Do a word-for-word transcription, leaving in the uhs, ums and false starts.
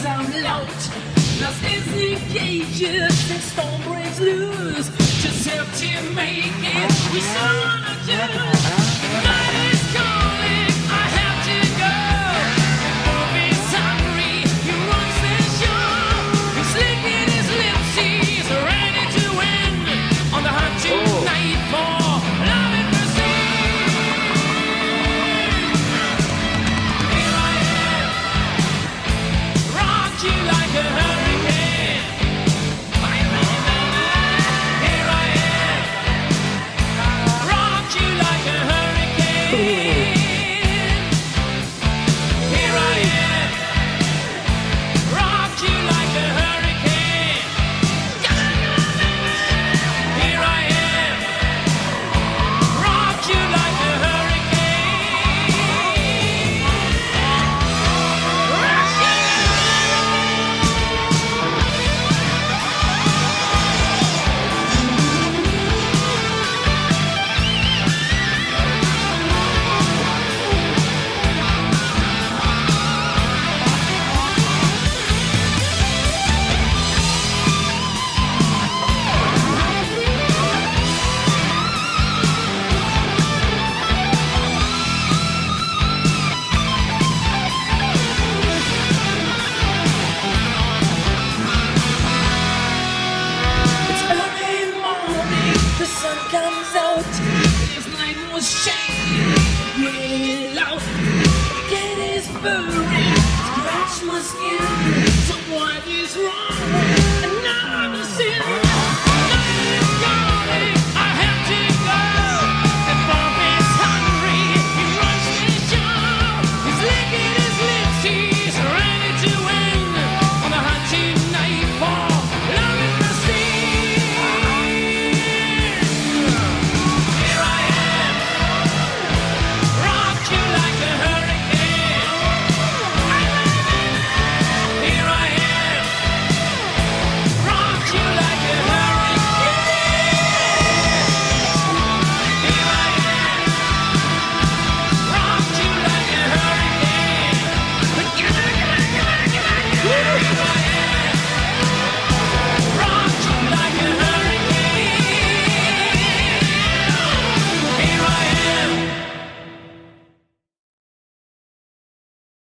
I'm lost. Lost in the cages and storm breaks loose. Just help to make it. We so wanna do. Night is calling. I have to go. Bob is hungry. He runs the show. He's licking his lips. He's ready to win on the hunt tonight for love and mercy. Here I am, rock you like a hurricane. Here I am, rock you like a hurricane. Here I am, rock you like a hurricane. Here I am, rock you like a hurricane. Rock you. It's early morning, the sun comes out. This night was shady, really loud. It is burning, scratch my skin. So what is wrong? Another sin. Night is calling, I have to go. And Bob is hungry, he runs the show. He's licking his lips, he's ready to win on the hunt tonight for love and mercy. Here I am, rock you like a hurricane. Here I am, rock you like a hurricane. Here I am, rock you like a hurricane.